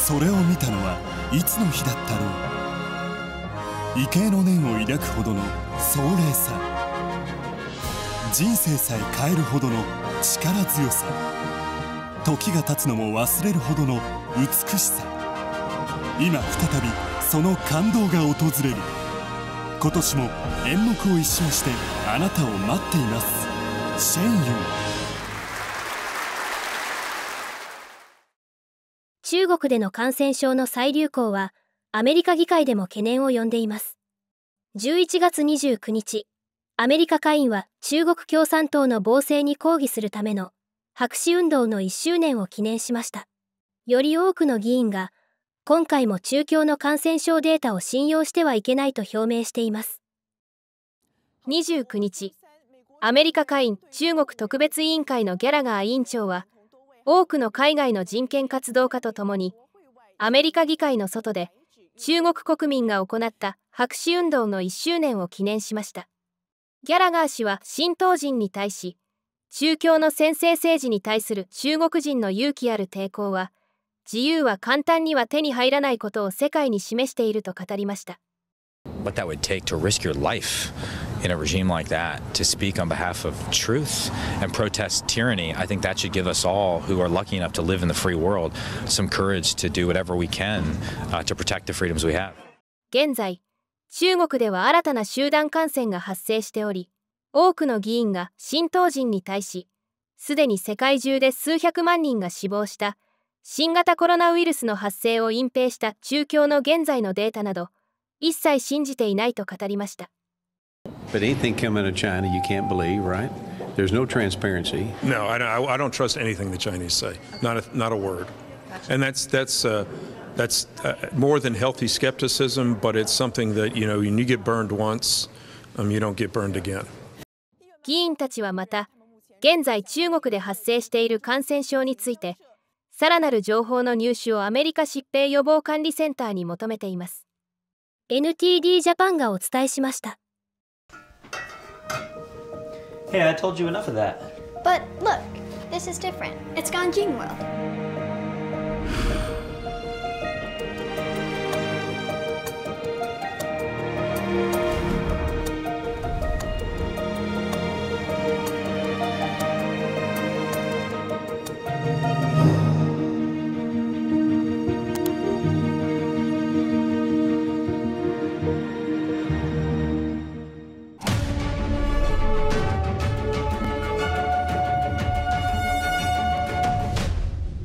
それを見たのはいつの日だったろう。畏敬の念を抱くほどの壮麗さ、人生さえ変えるほどの力強さ、時が経つのも忘れるほどの美しさ。今再びその感動が訪れる。今年も演目を一新してあなたを待っています。シェンユン。 中国での感染症の再流行はアメリカ議会でも懸念を呼んでいます。11月29日、アメリカ下院は中国共産党の暴政に抗議するための白紙運動の1周年を記念しました。より多くの議員が今回も中共の感染症データを信用してはいけないと表明しています。29日、アメリカ下院中国特別委員会のギャラガー委員長は、多くの海外の人権活動家とともに、アメリカ議会の外で中国国民が行った白紙運動の1周年を記念しました。ギャラガー氏は新党人に対し、中共の専制政治に対する中国人の勇気ある抵抗は、自由は簡単には手に入らないことを世界に示していると語りました。 What that would take to risk your life in a regime like that, to speak on behalf of truth and protest tyranny, I think that should give us all who are lucky enough to live in the free world some courage to do whatever we can to protect the freedoms we have. 現在、中国では新たな集団感染が発生しており、多くの議員が新党人に対し、すでに世界中で数百万人が死亡した新型コロナウイルスの発生を隠蔽した中共の現在のデータなど、一切信じていないと語りました。 But anything coming out of China you can't believe, right? There's no transparency. No, I don't trust anything the Chinese say. Not a word. And that's more than healthy skepticism, but it's something that, you know, when you get burned once, you don't get burned again. 議員たちはまた、現在中国で発生している感染症について、さらなる情報の入手をアメリカ疾病予防管理センターに求めています。NTD ジャパンがお伝えしました。 Hey, I told you enough of that. But look, this is different. It's gone well.